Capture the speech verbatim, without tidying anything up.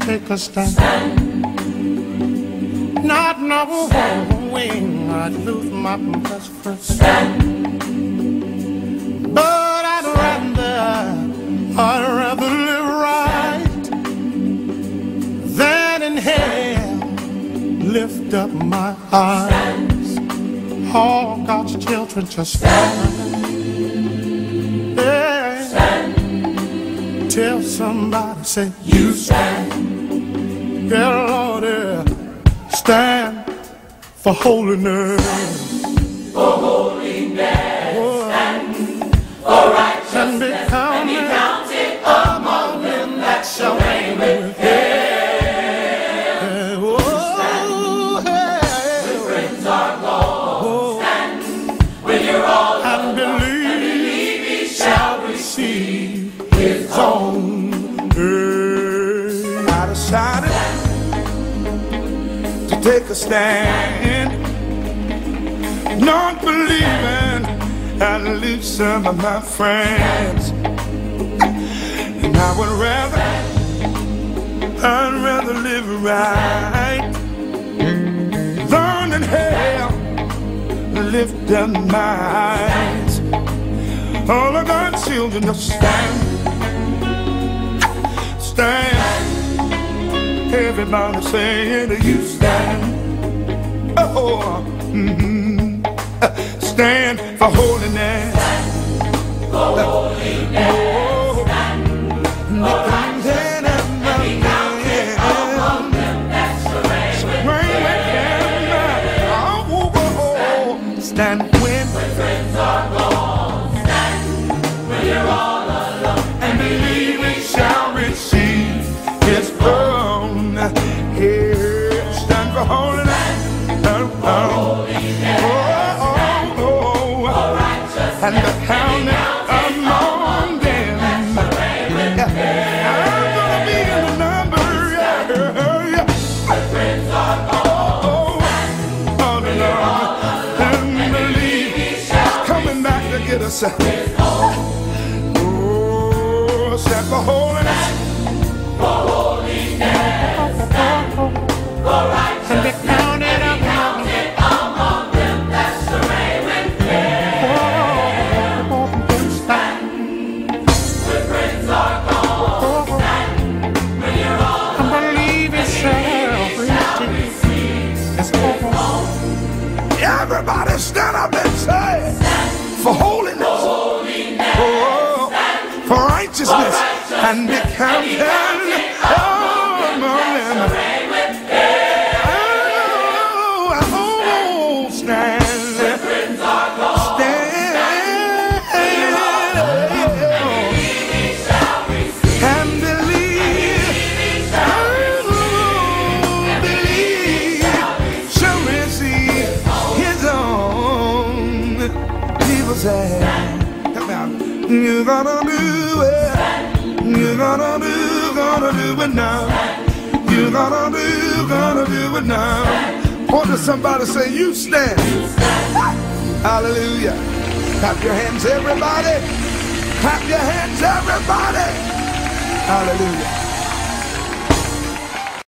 take a stand. Not knowing I'd lose my best friend. But I'd rather, I'd rather live right than in hell. Lift up my eyes, all God's children just stand. Yeah. Stand. Tell somebody, say, you stand. Yeah, Lord, yeah. Stand for holiness. For holiness. Oh. Stand for righteousness. And be counted, and be counted among them that shall reign with him. Oh, hey. When friends are gone, oh. Stand when you're all and believe, and believe he shall receive his own. Hey. I decided to take a stand, not believing I'd lose some of my friends. And I would rather, I'd rather live right than in hell. Lift up my eyes, all of God's children just stand, stand. Everybody saying you stand. Oh, mm-hmm. Stand for holiness. Stand for holiness. Oh, stand for righteousness. And be counted among them that shall reign with him. Oh, oh, oh. Stand when, when friends are gone. Stand when you're all alone. and believe we shall receive his own. Here, stand for holiness. Oh, oh, oh, oh, oh. And the counting among them. I'm gonna be in the number. Yeah, yeah. When friends are gone. Oh, all alone. And believe he's coming back to get us. Oh, stand for holiness. For holiness, stand for righteousness, and be counted among them that shall reign with him. Stand when friends are gone. Stand when you're all alone. I believe it shall receive his own. Everybody stand up and say, for holiness, For holiness, oh, for righteousness, and be counted among them. Oh, oh, stand, friends are gone. stand, and believe, oh, believe, shall receive his own. People say, come out, you're gonna do it. You're gonna do, gonna do it now. You're gonna do, gonna do it now. Or does somebody say, you stand? Hallelujah. Clap your hands, everybody. Clap your hands, everybody. Hallelujah.